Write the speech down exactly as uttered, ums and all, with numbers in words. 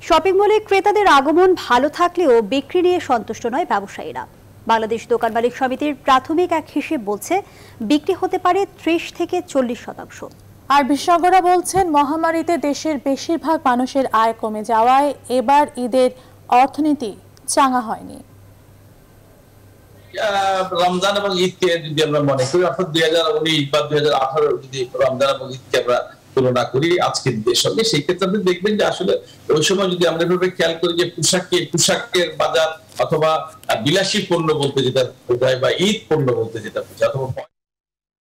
Shopping মলে ক্রেতাদের আগমন ভালো থাকলেও বিক্রি নিয়ে সন্তুষ্ট নয় ব্যবসায়ীরা। বাংলাদেশ দোকান মালিক সমিতির প্রাথমিক এক হিসেব বলছে বিক্রি হতে পারে ত্রিশ থেকে চল্লিশ শতাংশ। আর বিশেষজ্ঞরা বলছেন মহামারীতে দেশের বেশিরভাগ মানুষের আয় কমে যাওয়ায় এবার ঈদের অর্থনীতি চাঙ্গা হয়নি। রমজান এবং ঈদকে যদি আমরা মনে করি, অর্থাৎ দুই হাজার উনিশ বা দুই হাজার আঠারো যদি রমজান এবং ঈদকে আমরা তুলনা করি আজকের ঈদের সঙ্গে, সেই ক্ষেত্রে আপনি দেখবেন যে আসলে ওই সময় যদি আমরা এভাবে খেয়াল করি যে পোশাকে পোশাকের বাজার অথবা বিলাসী পণ্য বলতে যেটা বোঝায় বা ঈদ পণ্য বলতে যেটা বোঝায় অথবা